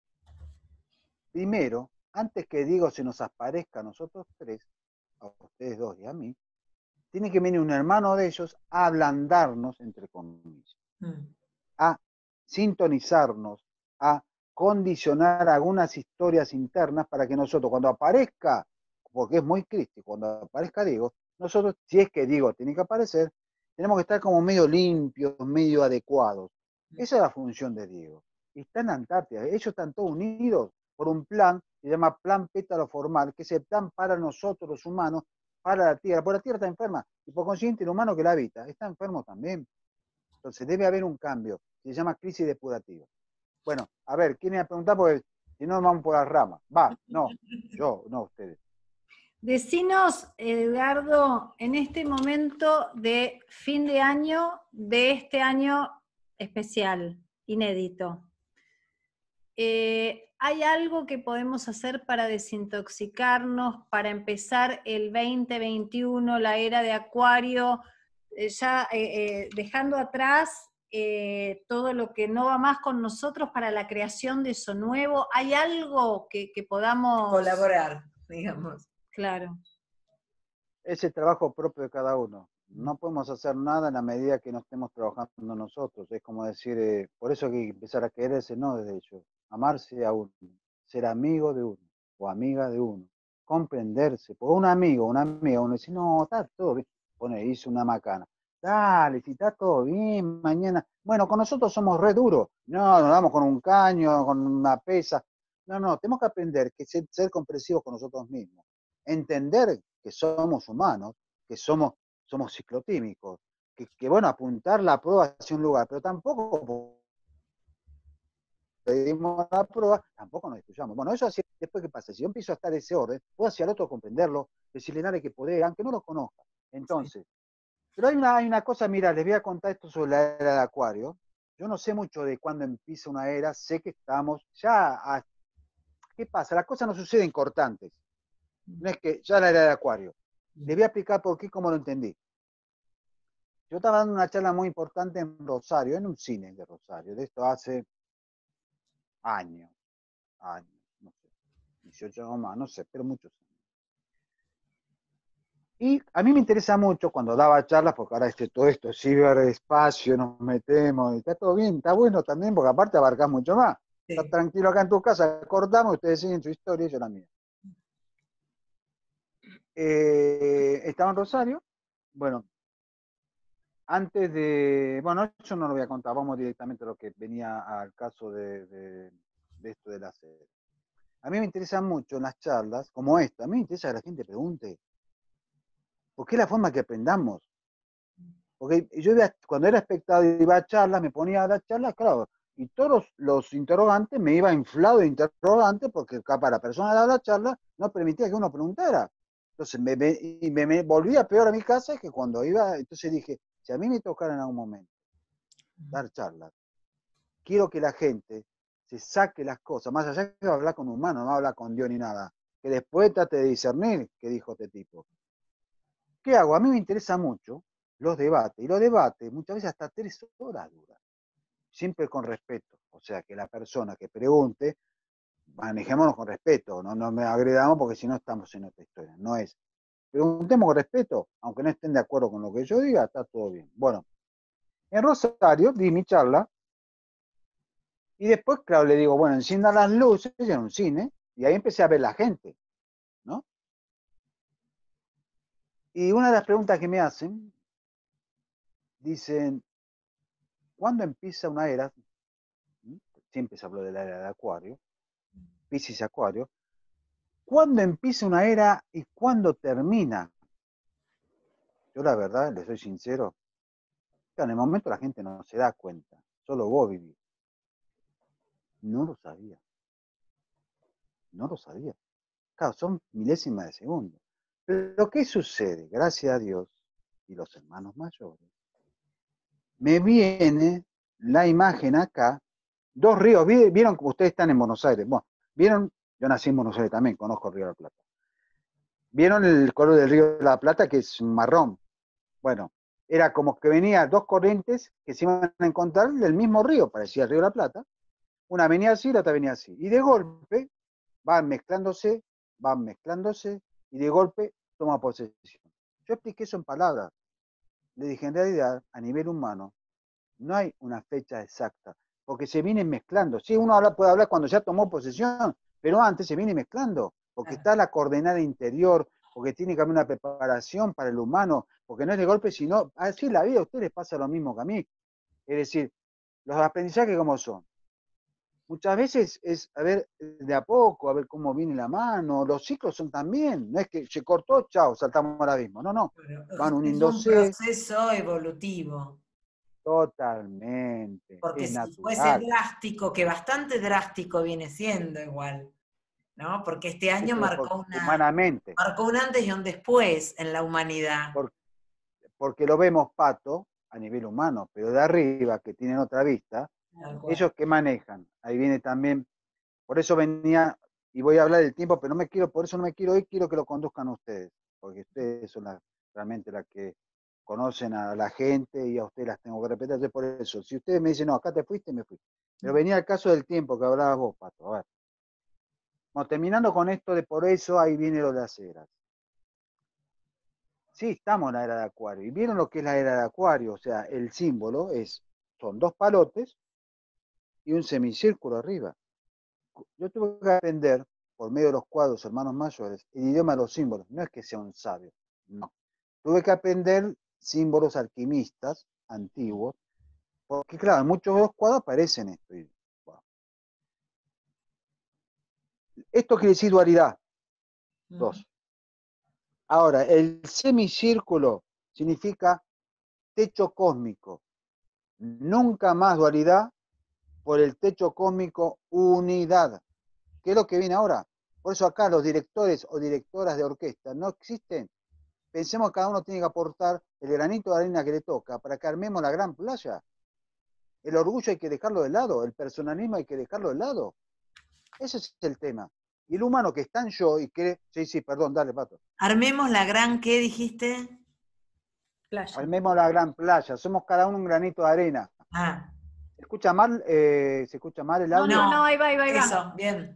primero, antes que Diego se nos aparezca a nosotros tres, a ustedes dos y a mí, tiene que venir un hermano de ellos a ablandarnos, entre comillas, mm. a sintonizarnos, a condicionar algunas historias internas para que nosotros, cuando aparezca, porque es muy crítico, cuando aparezca Diego, nosotros, si es que Diego tiene que aparecer, tenemos que estar como medio limpios, medio adecuados. Esa es la función de Diego. Y está en Antártida, ellos están todos unidos por un plan que se llama Plan Pétalo Formal, que es el plan para nosotros los humanos, para la Tierra. Porque la Tierra está enferma, y por consiguiente el humano que la habita está enfermo también. Entonces debe haber un cambio, se llama crisis depurativa. Bueno, a ver, ¿quién iba a preguntar? Porque si no, vamos por las ramas. Va, no, yo, no ustedes. Decinos, Edgardo, en este momento de fin de año, de este año especial, inédito, eh, ¿hay algo que podemos hacer para desintoxicarnos, para empezar el veinte veintiuno, la era de Acuario, eh, ya eh, eh, dejando atrás eh, todo lo que no va más con nosotros para la creación de eso nuevo? ¿Hay algo que, que podamos... colaborar, digamos? Claro. Es el trabajo propio de cada uno. No podemos hacer nada en la medida que no estemos trabajando nosotros. Es como decir, eh, por eso hay que empezar a quererse, no desde ello. Amarse a uno, ser amigo de uno o amiga de uno, comprenderse. Por un amigo, una amiga, uno dice, no, está todo bien. Pone, hizo una macana. dale, si está todo bien, mañana. Bueno, con nosotros somos re duros. No, nos damos con un caño, con una pesa. No, no, tenemos que aprender que ser, ser comprensivos con nosotros mismos. Entender que somos humanos, que somos, somos ciclotímicos, que, que bueno, apuntar la prueba hacia un lugar, pero tampoco pedimos la prueba, tampoco nos estudiamos. Bueno, eso así, después qué pasa, si yo empiezo a estar en ese orden, puedo hacia el otro comprenderlo, decirle dale que poder, aunque no lo conozca. Entonces, sí. Pero hay una, hay una cosa, mira, les voy a contar esto sobre la era de Acuario. Yo no sé mucho de cuándo empieza una era, sé que estamos ya a, ¿qué pasa? Las cosas no suceden cortantes. No es que ya la era de Acuario. Les voy a explicar por qué, cómo lo entendí. Yo estaba dando una charla muy importante en Rosario, en un cine de Rosario, de esto hace años, años, no sé, dieciocho o más, no sé, pero muchos años. Y a mí me interesa mucho cuando daba charlas, porque ahora este, todo esto, ciberespacio, nos metemos, y está todo bien, está bueno también, porque aparte abarcás mucho más. Sí. Estás tranquilo acá en tu casa, cortamos, ustedes siguen su historia y yo la mía. Eh, estaba en Rosario, bueno, antes de, bueno, eso no lo voy a contar, vamos directamente a lo que venía al caso de, de, de esto de la serie. A mí me interesa mucho en las charlas, como esta, a mí me interesa que la gente pregunte, porque es la forma que aprendamos. Porque yo iba, cuando era espectador y iba a charlas, me ponía a dar charlas, claro, y todos los, los interrogantes me iba inflado de interrogantes porque capaz la persona que daba la charla no permitía que uno preguntara. Entonces me, me, y me, me volvía peor a mi casa que cuando iba, entonces dije, si a mí me tocara en algún momento dar charlas, quiero que la gente se saque las cosas, más allá de hablar con humanos, no hablar con Dios ni nada, que después trate de discernir qué dijo este tipo. ¿Qué hago? A mí me interesa mucho los debates, y los debates muchas veces hasta tres horas duran, siempre con respeto, o sea, que la persona que pregunte, manejémonos con respeto, no nos agredamos porque si no estamos en otra historia, no es, preguntemos con respeto, aunque no estén de acuerdo con lo que yo diga, está todo bien. Bueno, en Rosario di mi charla, y después, claro, le digo, bueno, enciendan las luces en un cine, y ahí empecé a ver la gente, ¿no? Y una de las preguntas que me hacen, dicen, ¿cuándo empieza una era? Siempre se habló de la era de Acuario, Piscis y Acuario. ¿Cuándo empieza una era y cuándo termina? Yo la verdad, les soy sincero, en el momento la gente no se da cuenta, solo vos vivís. No lo sabía. No lo sabía. Claro, son milésimas de segundo. Pero ¿qué sucede? Gracias a Dios y los hermanos mayores, me viene la imagen acá, dos ríos, vieron como ustedes están en Buenos Aires, bueno, vieron, yo nací en Buenos Aires también, conozco el Río de la Plata. ¿Vieron el color del Río de la Plata, que es marrón? Bueno, era como que venían dos corrientes que se iban a encontrar del mismo río, parecía el Río de la Plata. Una venía así, la otra venía así. Y de golpe van mezclándose, van mezclándose, y de golpe toma posesión. Yo expliqué eso en palabras. Le dije, en realidad, a nivel humano, no hay una fecha exacta, porque se vienen mezclando. Sí, uno habla, puede hablar cuando ya tomó posesión, pero antes se viene mezclando, porque está la coordenada interior, porque tiene que haber una preparación para el humano, porque no es de golpe, sino, así la vida a ustedes les pasa lo mismo que a mí. Es decir, los aprendizajes como son. Muchas veces es, a ver, de a poco, a ver cómo viene la mano, los ciclos son también, no es que se cortó, chao, saltamos al abismo, no, no, van uniéndose. Es un proceso evolutivo. Totalmente. Porque es si natural. fuese drástico, que bastante drástico viene siendo igual, ¿no? Porque este año sí, marcó, una, humanamente. marcó un antes y un después en la humanidad. Por, porque lo vemos, Pato, a nivel humano, pero de arriba, que tienen otra vista, ellos que manejan. Ahí viene también, por eso venía, y voy a hablar del tiempo, pero no me quiero, por eso no me quiero ir, quiero que lo conduzcan ustedes, porque ustedes son la, realmente las que conocen a la gente y a ustedes las tengo que respetar. Entonces, por eso, si ustedes me dicen, no, acá te fuiste, me fui. Pero venía el caso del tiempo que hablabas vos, Pato. A ver. Bueno, terminando con esto de por eso, ahí viene lo de las eras. Sí, estamos en la era de Acuario. ¿Y vieron lo que es la era de Acuario? O sea, el símbolo es, son dos palotes y un semicírculo arriba. Yo tuve que aprender, por medio de los cuadros, hermanos mayores, el idioma de los símbolos. No es que sea un sabio, no. Tuve que aprender símbolos alquimistas antiguos, porque claro, en muchos de los cuadros aparecen esto. Y, wow. Esto quiere decir dualidad. Uh-huh. Dos. Ahora, el semicírculo significa techo cósmico. Nunca más dualidad, por el techo cósmico unidad. ¿Qué es lo que viene ahora? Por eso acá los directores o directoras de orquesta no existen. Pensemos que cada uno tiene que aportar el granito de arena que le toca para que armemos la gran playa. El orgullo hay que dejarlo de lado, el personalismo hay que dejarlo de lado. Ese es el tema. Y el humano que está en yo y cree... Sí, sí, perdón, dale, Pato. Armemos la gran, ¿qué dijiste? Playa. Armemos la gran playa. Somos cada uno un granito de arena. Ah. ¿Se escucha mal, eh, ¿se escucha mal el audio? No, no, no, ahí va, ahí va, ahí va. Eso, bien.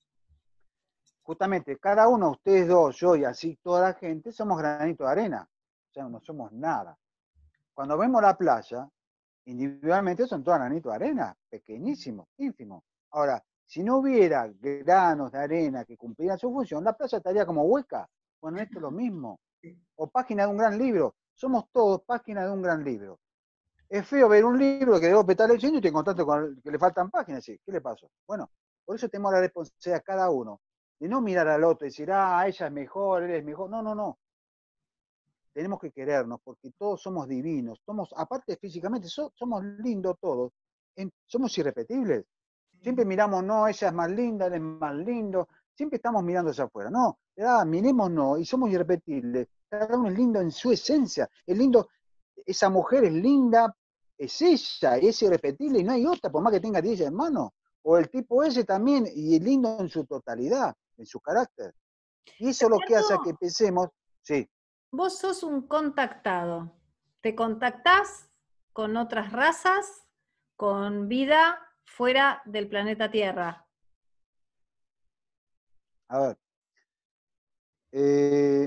Justamente, cada uno, ustedes dos, yo y así toda la gente, somos granito de arena. O sea, no somos nada. Cuando vemos la playa, individualmente son todos granitos de arena, pequeñísimos, ínfimos. Ahora, si no hubiera granos de arena que cumplieran su función, la playa estaría como hueca. Bueno, esto es lo mismo. O página de un gran libro. Somos todos páginas de un gran libro. Es feo ver un libro que debo petar leyendo y te encontraste con el, que le faltan páginas. ¿Sí? ¿Qué le pasó? Bueno, por eso tenemos la responsabilidad cada uno de no mirar al otro y decir, ah, ella es mejor, él es mejor. No, no, no. Tenemos que querernos porque todos somos divinos. Somos, aparte físicamente, so, somos lindos todos. En, somos irrepetibles. Siempre miramos, no, ella es más linda, él es más lindo. Siempre estamos mirando hacia afuera. No, ah, mirémonos y somos irrepetibles. Cada uno es lindo en su esencia. Es lindo, esa mujer es linda, es ella, es irrepetible y no hay otra, por más que tenga diez hermanos. O el tipo ese también, y es lindo en su totalidad, en su carácter. Y eso es lo que hace que pensemos, sí. Vos sos un contactado. Te contactás con otras razas, con vida fuera del planeta Tierra. A ver. Eh,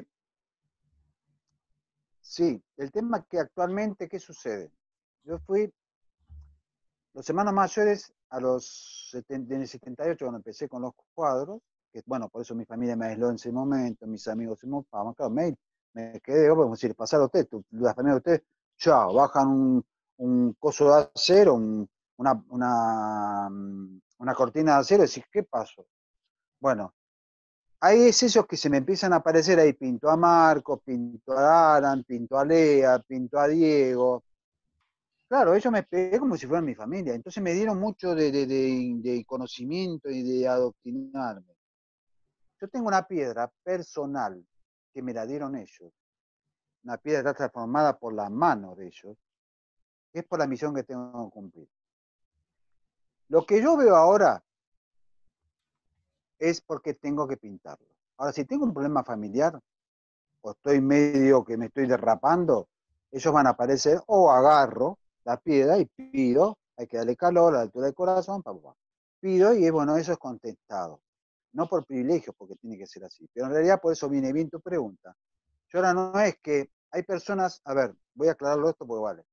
sí, el tema es que actualmente, ¿qué sucede? Yo fui los hermanos mayores a los setenta, en el setenta y ocho, cuando empecé con los cuadros, que bueno, por eso mi familia me aisló en ese momento, mis amigos se mofaban, claro, me, me quedé, podemos decir, pasar a usted, tu, la familia de usted, chao, bajan un, un coso de acero, un, una, una, una cortina de acero, y decís, ¿qué pasó? Bueno, hay es esos que se me empiezan a aparecer ahí, pinto a Marcos, pinto a Alan, pinto a Lea, pinto a Diego. Claro, ellos me pegué como si fueran mi familia, entonces me dieron mucho de, de, de, de conocimiento y de adoctrinarme. Yo tengo una piedra personal que me la dieron ellos, una piedra transformada por las manos de ellos, que es por la misión que tengo que cumplir. Lo que yo veo ahora es porque tengo que pintarlo. Ahora, si tengo un problema familiar, o estoy medio que me estoy derrapando, ellos van a aparecer, o agarro la piedra y pido, hay que darle calor a la altura del corazón, pa, pa, pa. Pido y bueno, eso es contestado. No por privilegio, porque tiene que ser así. Pero en realidad por eso viene bien tu pregunta. Yo ahora no es que hay personas, a ver, voy a aclararlo esto porque vale.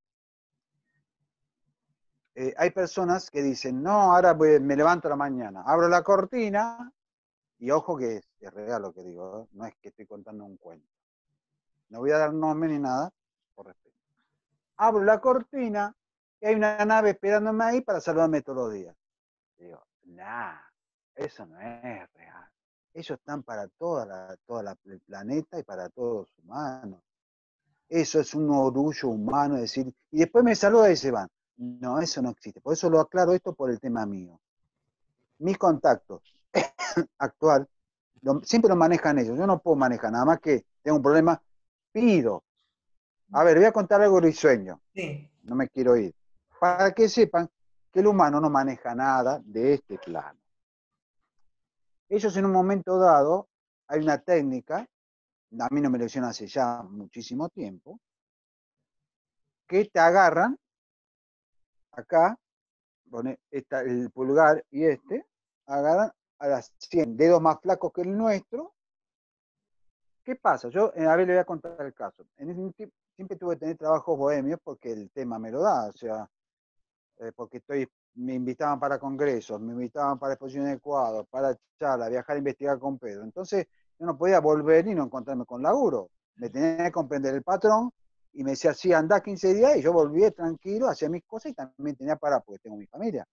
Eh, hay personas que dicen, no, ahora voy, me levanto a la mañana, abro la cortina, y ojo que es, es real lo que digo, ¿eh? No es que estoy contando un cuento. No voy a dar nombre ni nada, por respeto. Abro la cortina y hay una nave esperándome ahí para saludarme todos los días. Digo, nah, eso no es real. Ellos están para toda la, toda la, el planeta y para todos los humanos. Eso es un orgullo humano, decir, y después me saluda y se van. No, eso no existe. Por eso lo aclaro esto por el tema mío. Mis contactos actual, lo, siempre lo manejan ellos. Yo no puedo manejar, nada más que tengo un problema, pido. A ver, voy a contar algo risueño. Sí. No me quiero ir. Para que sepan que el humano no maneja nada de este plano. Ellos en un momento dado, hay una técnica, a mí no me lo hicieron hace ya muchísimo tiempo, que te agarran, acá, pone esta, el pulgar y este, agarran a las cien dedos más flacos que el nuestro. ¿Qué pasa? Yo, a ver, le voy a contar el caso. En ese, siempre tuve que tener trabajos bohemios porque el tema me lo da, o sea, eh, porque estoy, me invitaban para congresos, me invitaban para exposiciones de cuadros, para charlas, viajar a investigar con Pedro. Entonces, yo no podía volver y no encontrarme con laburo. Me tenía que comprender el patrón y me decía, sí, andá quince días, y yo volví tranquilo, hacía mis cosas y también tenía para, porque tengo mi familia.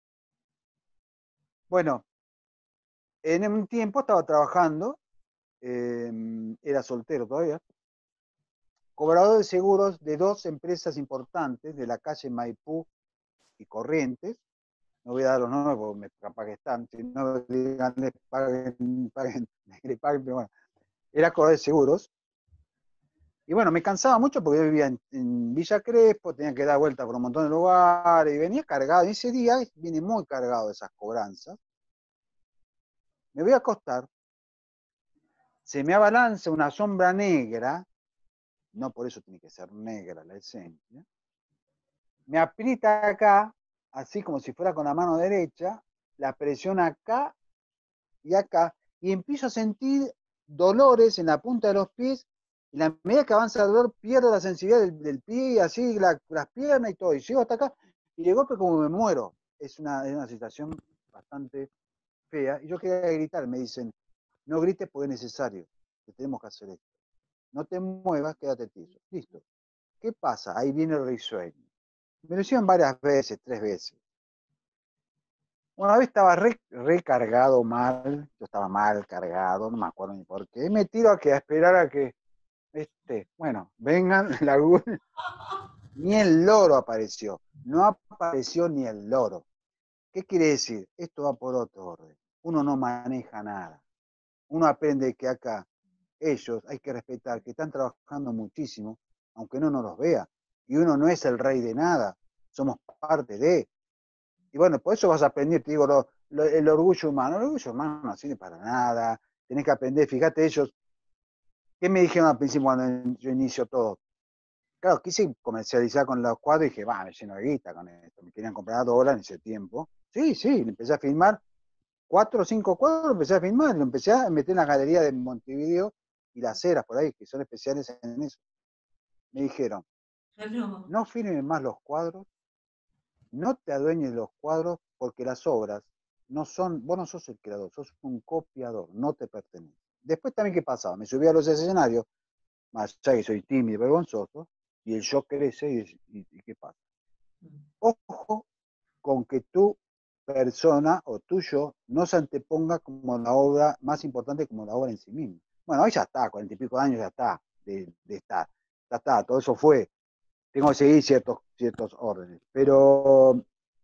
Bueno, en un tiempo estaba trabajando, eh, era soltero todavía, cobrador de seguros de dos empresas importantes de la calle Maipú y Corrientes. No voy a dar los nombres porque me capaz que están, si no díganle, paguen, paguen, le paguen, pero bueno, era cobrador de seguros. Y bueno, me cansaba mucho porque yo vivía en, en Villa Crespo, tenía que dar vuelta por un montón de lugares y venía cargado. Y ese día viene muy cargado de esas cobranzas. Me voy a acostar, se me abalanza una sombra negra, no por eso tiene que ser negra la esencia, me aprieta acá, así como si fuera con la mano derecha, la presión acá y acá, y empiezo a sentir dolores en la punta de los pies, y la medida que avanza el dolor pierdo la sensibilidad del, del pie, y así la, las piernas y todo, y llego hasta acá, y de golpe como me muero. Es una, es una situación bastante fea, y yo quería gritar, me dicen, no grites porque es necesario, que tenemos que hacer esto. No te muevas, quédate tieso. Listo. ¿Qué pasa? Ahí viene el risueño. Me lo hicieron varias veces, tres veces. Una vez estaba re, recargado mal, yo estaba mal cargado, no me acuerdo ni por qué. Y me tiro a, que, a esperar a que, este, bueno, vengan la ni el loro apareció. No apareció ni el loro. ¿Qué quiere decir? Esto va por otro orden. Uno no maneja nada. Uno aprende que acá ellos hay que respetar, que están trabajando muchísimo, aunque uno no los vea. Y uno no es el rey de nada, somos parte de. Y bueno, por eso vas a aprender, te digo, lo, lo, el orgullo humano. El orgullo humano no sirve para nada. Tenés que aprender, fíjate ellos. ¿Qué me dijeron al principio cuando yo inicio todo? Claro, quise comercializar con los cuadros y dije, va, me lleno de guita con esto. Me querían comprar dólares en ese tiempo. Sí, sí, le empecé a filmar. Cuatro o cinco cuadros lo empecé a filmar. Lo empecé a meter en la galería de Montevideo y las Heras por ahí, que son especiales en eso. Me dijeron, no, no filmen más los cuadros, no te adueñes de los cuadros, porque las obras no son, vos no sos el creador, sos un copiador, no te pertenece. Después también, ¿qué pasaba? Me subí a los escenarios, más allá que soy tímido y vergonzoso, y el shock crece, y, y, y ¿qué pasa? Ojo con que tu persona o tuyo no se anteponga como la obra más importante, como la obra en sí misma. Bueno, hoy ya está, cuarenta y pico de años ya está, de, de estar, ya está, todo eso fue. Tengo que seguir ciertos, ciertos órdenes. Pero,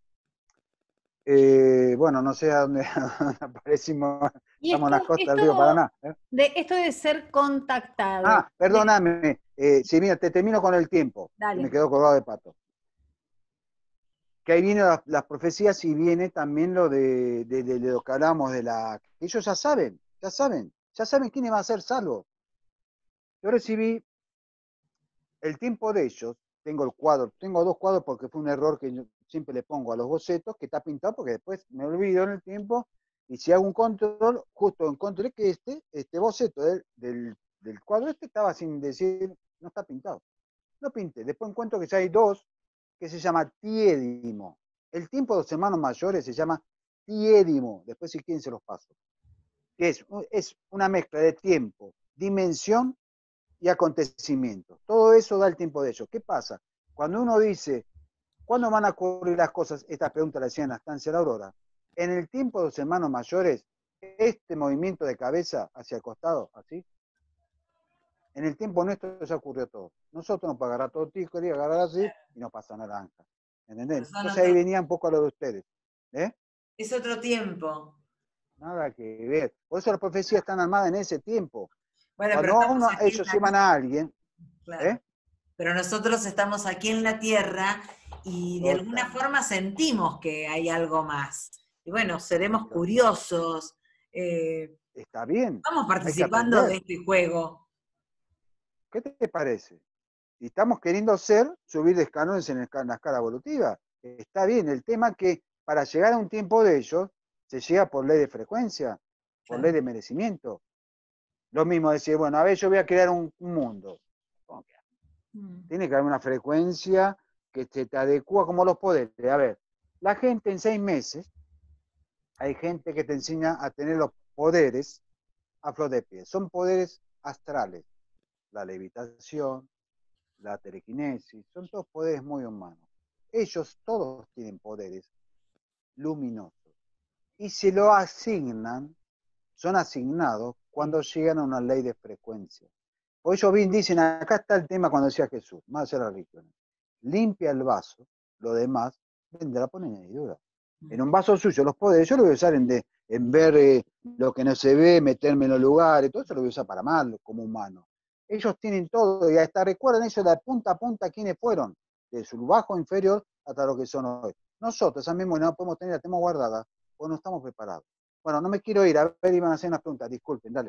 eh, bueno, no sé a dónde aparecimos, Y estamos esto, en la costa del esto, río Paraná. ¿eh? de, esto de ser contactado. Ah, perdóname, eh, sí, mira, te termino con el tiempo, que me Dale. quedó colgado de pato. Que ahí vienen las, las profecías y viene también lo de, de, de, de lo que hablamos de la... Ellos ya saben, ya saben, ya saben quién va a ser salvo. Yo recibí el tiempo de ellos, tengo el cuadro, tengo dos cuadros porque fue un error que yo siempre le pongo a los bocetos, que está pintado porque después me olvido en el tiempo, y si hago un control, justo encontré que este, este boceto del, del, del cuadro este estaba sin decir, no está pintado. No pinté, después encuentro que ya hay dos, que se llama tiédimo. El tiempo de los hermanos mayores se llama tiédimo, después si quieren se los paso. Que es, es una mezcla de tiempo, dimensión y acontecimientos. Todo eso da el tiempo de ellos. ¿Qué pasa? Cuando uno dice, ¿cuándo van a ocurrir las cosas? Esta pregunta la hacía en la estancia de la Aurora. En el tiempo de los hermanos mayores, este movimiento de cabeza hacia el costado, así, en el tiempo nuestro ya ocurrió todo. Nosotros nos agarrar todo tico, agarrar así y nos pasa naranja. ¿Entendés? Entonces ahí venía un poco a lo de ustedes. ¿eh? Es otro tiempo. Nada que ver. Por eso las profecías están armadas en ese tiempo. Bueno, pero Cuando estamos uno, aquí en ellos la llevan a alguien, claro. ¿eh? Pero nosotros estamos aquí en la Tierra y de alguna Totalmente. forma sentimos que hay algo más. Y bueno, seremos curiosos. Eh, Está bien. estamos Hay que participando de aprender. este juego. ¿Qué te parece? Y estamos queriendo ser, subir escalones en, el, en la escala evolutiva. Está bien, el tema es que para llegar a un tiempo de ellos, se llega por ley de frecuencia, por Claro. ley de merecimiento. Lo mismo decir, bueno, a ver, yo voy a crear un, un mundo. Mm. Tiene que haber una frecuencia que se te adecua como los poderes. A ver, la gente en seis meses, hay gente que te enseña a tener los poderes a flor de pie. Son poderes astrales. La levitación, la telequinesis, son todos poderes muy humanos. Ellos todos tienen poderes luminosos y se lo asignan, son asignados cuando llegan a una ley de frecuencia. Por eso bien dicen, acá está el tema cuando decía Jesús, más allá de la religión. Limpia el vaso, lo demás vendrá por añadidura. En un vaso suyo, los poderes, yo lo voy a usar en, de, en ver eh, lo que no se ve, meterme en los lugares, todo eso lo voy a usar para mal como humano. Ellos tienen todo, y hasta recuerdan eso de punta a punta quiénes fueron, de su bajo inferior hasta lo que son hoy. Nosotros, esa memoria no podemos tener, la tenemos guardada, o no estamos preparados. Bueno, no me quiero ir, a ver, iban a hacer unas preguntas, disculpen, dale.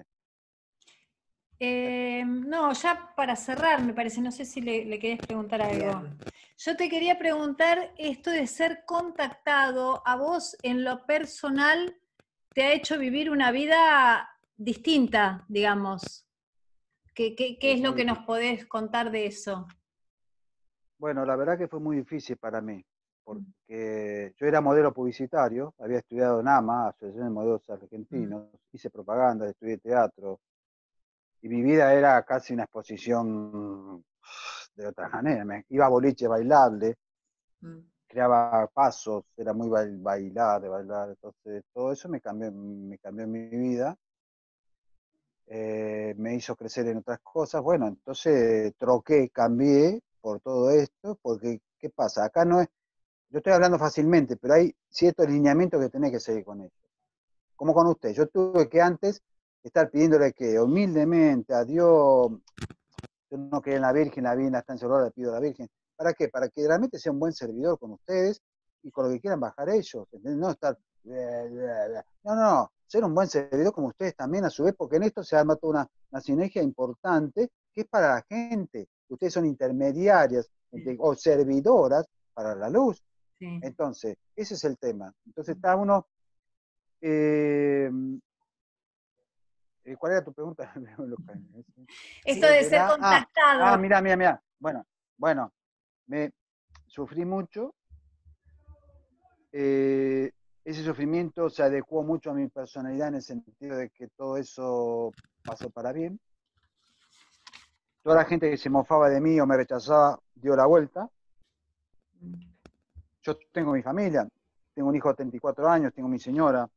Eh, no, ya para cerrar, me parece, no sé si le, le querés preguntar algo. Bien. Yo te quería preguntar esto de ser contactado, a vos en lo personal te ha hecho vivir una vida distinta, digamos. ¿Qué, qué, qué es lo que nos podés contar de eso? Bueno, la verdad que fue muy difícil para mí, porque yo era modelo publicitario, había estudiado en AMA, Asociación de Modelos Argentinos, hice propaganda, estudié teatro, y mi vida era casi una exposición de otra manera. Me iba a boliche bailable, mm. creaba pasos, era muy bail, bailar, de bailar, entonces todo eso me cambió, me cambió mi vida, eh, me hizo crecer en otras cosas. Bueno, entonces troqué, cambié por todo esto, porque ¿qué pasa? Acá no es, yo estoy hablando fácilmente, pero hay ciertos lineamientos que tenés que seguir con ellos. Como con usted, yo tuve que antes estar pidiéndole que humildemente a Dios, yo no creo en la Virgen, la Virgen está en su le pido a la Virgen. ¿Para qué? Para que realmente sea un buen servidor con ustedes y con lo que quieran bajar ellos, ¿entendés? No estar, no, no, ser un buen servidor como ustedes también a su vez, porque en esto se arma toda una, una sinergia importante que es para la gente. Ustedes son intermediarias sí. o servidoras para la luz. Sí. Entonces, ese es el tema. Entonces está uno... Eh, ¿Cuál era tu pregunta? Esto de ser contactado. Ah, ah mira, mira, mira. Bueno, bueno, me sufrí mucho. Eh, ese sufrimiento se adecuó mucho a mi personalidad en el sentido de que todo eso pasó para bien. Toda la gente que se mofaba de mí o me rechazaba dio la vuelta. Yo tengo mi familia, tengo un hijo de treinta y cuatro años, tengo mi señora.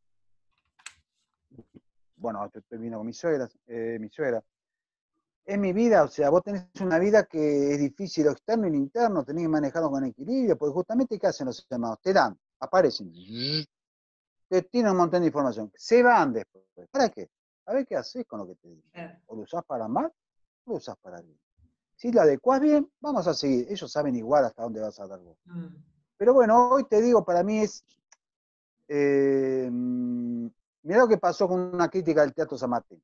Bueno, estoy viviendo con mi suegra, eh, mi suegra. Es mi vida, o sea, vos tenés una vida que es difícil, lo externo y lo interno, tenés que manejarlo con equilibrio, porque justamente, ¿qué hacen los llamados? Te dan, aparecen, te tienen un montón de información, se van después. ¿Para qué? A ver qué haces con lo que te dicen. O lo usás para mal, o lo usás para bien. Si lo adecuás bien, vamos a seguir. Ellos saben igual hasta dónde vas a dar vos. Mm. Pero bueno, hoy te digo, para mí es... Eh, mirá lo que pasó con una crítica del Teatro San Martín.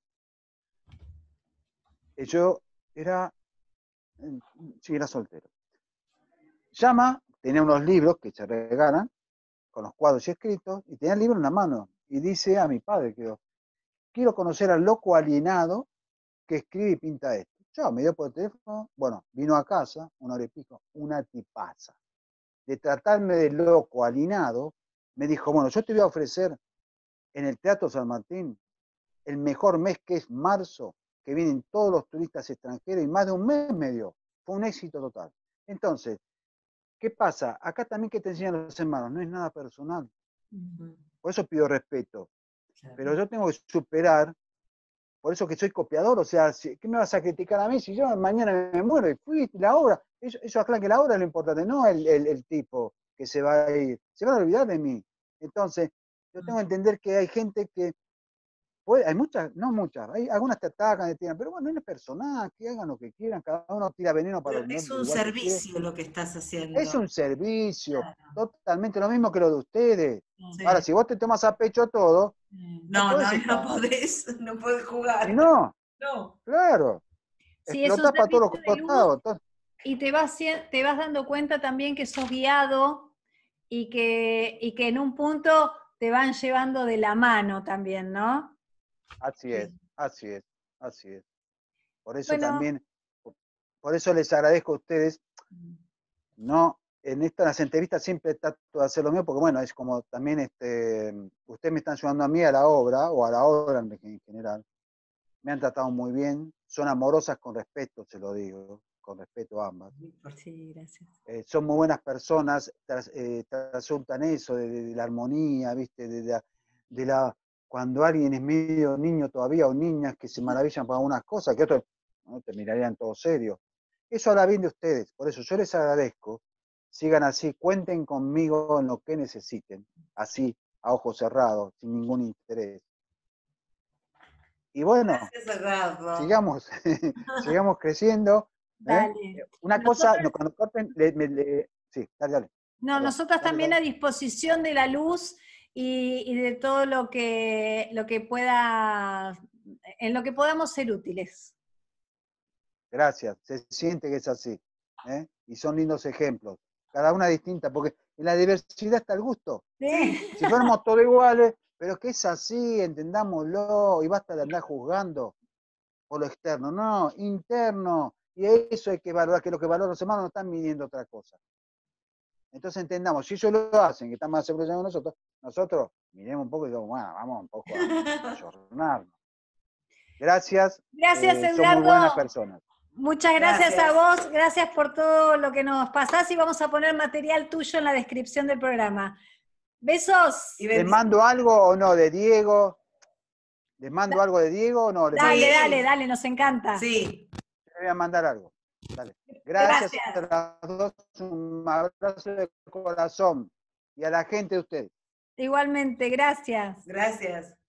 Yo era, sí, era soltero. Llama, tenía unos libros que se regalan, con los cuadros y escritos, y tenía el libro en la mano, y dice a mi padre, creo, quiero conocer al loco alienado que escribe y pinta esto. Yo me dio por el teléfono, bueno, vino a casa, una hora y pico, una tipaza. De tratarme de loco alienado, me dijo, bueno, yo te voy a ofrecer en el Teatro San Martín el mejor mes que es marzo, que vienen todos los turistas extranjeros y más de un mes me dio. Fue un éxito total. Entonces, ¿qué pasa? Acá también que te enseñan los hermanos, no es nada personal. Uh-huh. Por eso pido respeto. Claro. Pero yo tengo que superar, por eso que soy copiador, o sea, ¿qué me vas a criticar a mí si yo mañana me muero y fui la obra? Ellos, ellos aclaran que la obra es lo importante, no el, el, el tipo que se va a ir. Se van a olvidar de mí. Entonces, yo tengo que entender que hay gente que Puede, hay muchas, no muchas, hay algunas te atacan, te tiran, pero bueno, no es personal, que hagan lo que quieran, cada uno tira veneno para pero es un servicio lo que estás haciendo. Es un servicio, claro. Totalmente lo mismo que lo de ustedes. Sí. Ahora, si vos te tomas a pecho todo, no, no, no, no podés, no podés jugar. Y no, no. Claro, sí, explotás para todos los costados. Y te vas, te vas dando cuenta también que sos guiado y que, y que en un punto te van llevando de la mano también, ¿no? Así es, así es, así es. Por eso bueno, también, por eso les agradezco a ustedes. No, en estas entrevistas siempre trato de hacer lo mío, porque bueno, es como también, este, ustedes me están ayudando a mí a la obra, o a la obra en general. Me han tratado muy bien, son amorosas con respeto, se lo digo. con respeto a ambas. Sí, gracias. Eh, son muy buenas personas, tras, eh, trasuntan eso de, de, de la armonía, ¿viste? De, de, la, de la, cuando alguien es medio niño todavía, o niñas que se maravillan por algunas cosas, que otros no te mirarían todo serio. Eso habla bien de ustedes, por eso yo les agradezco. Sigan así, cuenten conmigo en lo que necesiten, así, a ojos cerrados, sin ningún interés. Y bueno, Gracias, sigamos, sigamos creciendo. Dale. ¿eh? Una Nosotros, cosa, no, cuando corten, le, me, le, sí, dale, dale. No, Perdón, nosotras dale, también dale. a disposición de la luz y, y de todo lo que, lo que pueda, en lo que podamos ser útiles. Gracias, se siente que es así. ¿eh? Y son lindos ejemplos. Cada una distinta, porque en la diversidad está el gusto. Sí. Si fuéramos todos iguales, pero es que es así, entendámoslo, y basta de andar juzgando por lo externo. No, interno. Y eso hay que valorar, que lo que valoran los hermanos no están midiendo otra cosa. Entonces entendamos, si ellos lo hacen, que están más seguros que nosotros, nosotros miremos un poco y digamos, bueno, vamos un poco a ayornarnos. Gracias. Gracias, eh, Edgardo. son muy buenas personas. Muchas gracias, Gracias a vos, gracias por todo lo que nos pasás y vamos a poner material tuyo en la descripción del programa. Besos. Y ¿Les mando algo o no de Diego? ¿Les mando algo de Diego o no? ¿Les Dale, mando... dale, dale, nos encanta. Sí. Les voy a mandar algo. Dale. Gracias, Gracias. a las dos, un abrazo de corazón y a la gente de ustedes. Igualmente, gracias. Gracias.